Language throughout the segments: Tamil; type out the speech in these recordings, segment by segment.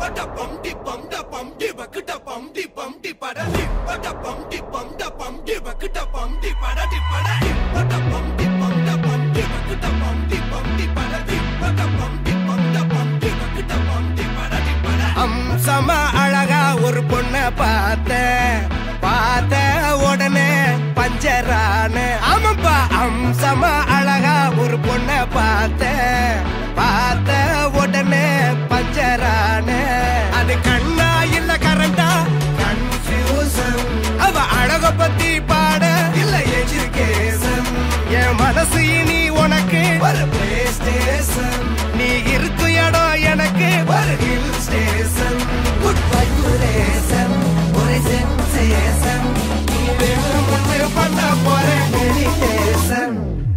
அம்சமா அழகா ஒரு பொண்ண பார்த்த உடனே பஞ்சரான. ஆமாப்பா, அம்சமா அழகா ஒரு பொண்ண பார்த்த உடனே பஞ்சரான. அது கண்ணா இல்ல கரண்டா கன்ஃபியூசன். அவ அழக பத்தி பாட இல்ல எஜுகேஷன். என் மனசு இனி உனக்கு ஒரு பிளே ஸ்டேஷன். நீ இருக்கு இடம் எனக்கு ஒரு ஹில் ஸ்டேஷன். குட் வைப்ரேஷன், ஒரு சென்சேஷன். நீ வேணும் பண்ண போற மெடிடேஷன்.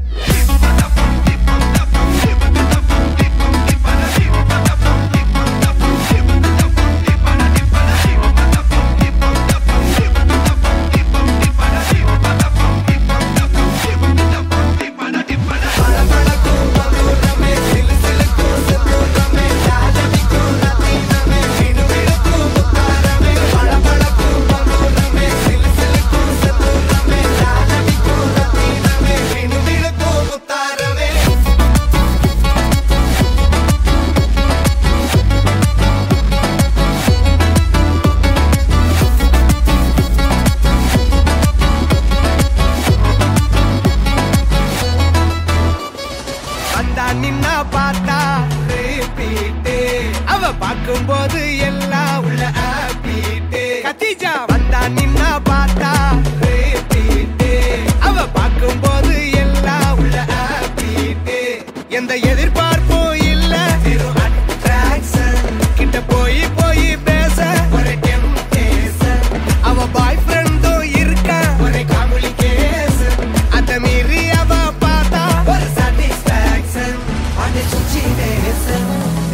நின்னா பார்த்தா ரிப்பீட். அவ பார்க்கும்போது எல்லாம் உள்ள ஆப்பீட். கத்திஜா வந்தா நின்னா பார்த்தா ரிப்பீட். அவ பார்க்கும்போது எல்லாம் உள்ள ஆப்பீட். எந்த எதிர்பார்ப்பும் இல்ல, வெறும் அட்ராக்ஷன். கிட்ட போய் பேச ஒரு டெம்டேஷன். அவ பாய் ஃப்ரெண்டும் இருக்க ஒரு காம்ப்ளிகேஷன். அத மீறி அவ பார்த்தா ஒரு satisfaction. On the situation